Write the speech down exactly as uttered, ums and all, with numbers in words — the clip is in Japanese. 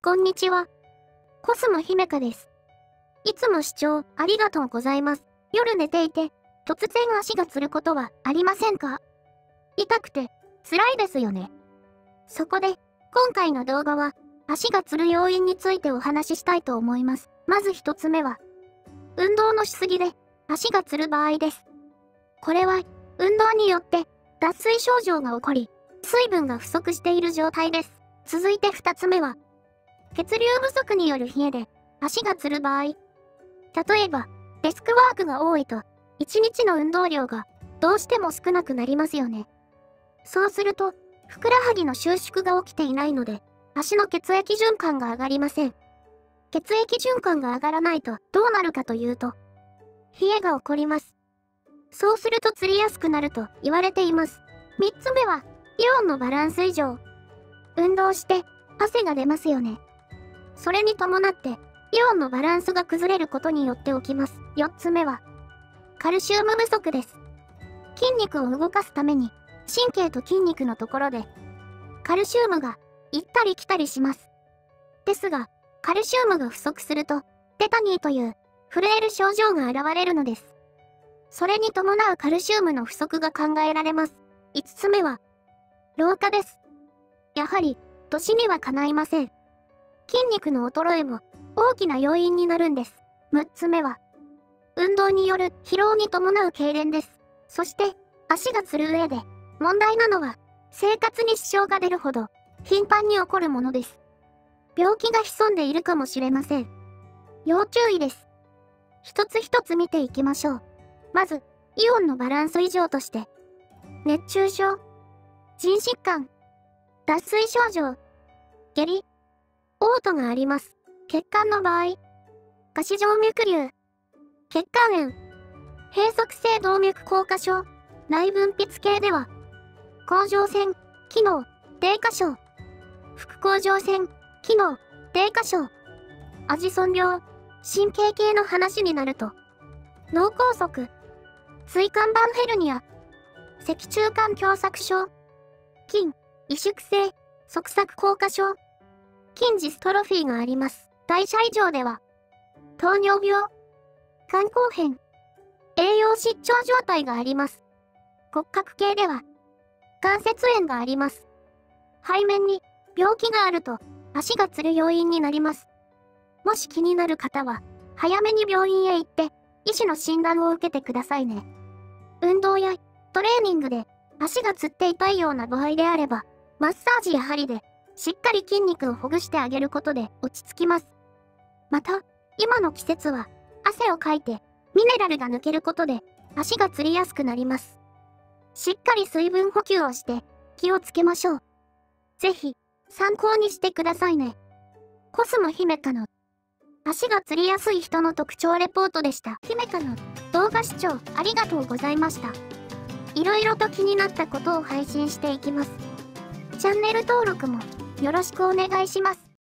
こんにちは。コスモ姫香です。いつも視聴ありがとうございます。夜寝ていて、突然足がつることはありませんか？痛くて、辛いですよね。そこで、今回の動画は、足がつる要因についてお話ししたいと思います。まず一つ目は、運動のしすぎで、足がつる場合です。これは、運動によって、脱水症状が起こり、水分が不足している状態です。続いて二つ目は、血流不足による冷えで、足がつる場合。例えば、デスクワークが多いと、一日の運動量が、どうしても少なくなりますよね。そうすると、ふくらはぎの収縮が起きていないので、足の血液循環が上がりません。血液循環が上がらないと、どうなるかというと、冷えが起こります。そうするとつりやすくなると言われています。三つ目は、イオンのバランス異常。運動して、汗が出ますよね。それに伴って、イオンのバランスが崩れることによって起きます。四つ目は、カルシウム不足です。筋肉を動かすために、神経と筋肉のところで、カルシウムが行ったり来たりします。ですが、カルシウムが不足すると、テタニーという震える症状が現れるのです。それに伴うカルシウムの不足が考えられます。五つ目は、老化です。やはり、年にはかないません。筋肉の衰えも大きな要因になるんです。六つ目は、運動による疲労に伴う痙攣です。そして、足がつる上で、問題なのは、生活に支障が出るほど、頻繁に起こるものです。病気が潜んでいるかもしれません。要注意です。一つ一つ見ていきましょう。まず、イオンのバランス異常として、熱中症、腎疾患、脱水症状、下痢、嘔吐があります。血管の場合、下肢静脈瘤、血管炎、閉塞性動脈硬化症、内分泌系では、甲状腺、機能、低下症、副甲状腺、機能、低下症、アジソン病、神経系の話になると、脳梗塞、椎間板ヘルニア、脊柱管狭窄症、筋、萎縮性、側索硬化症、筋ジストロフィーがあります。代謝異常では、糖尿病、肝硬変、栄養失調状態があります。骨格系では、関節炎があります。背面に病気があると足がつる要因になります。もし気になる方は、早めに病院へ行って、医師の診断を受けてくださいね。運動やトレーニングで足がつって痛いような場合であれば、マッサージや針でしっかり筋肉をほぐしてあげることで落ち着きます。また、今の季節は汗をかいてミネラルが抜けることで足がつりやすくなります。しっかり水分補給をして気をつけましょう。ぜひ参考にしてくださいね。コスモ姫香の足がつりやすい人の特徴レポートでした。姫香の動画視聴ありがとうございました。いろいろと気になったことを配信していきます。チャンネル登録もよろしくお願いします。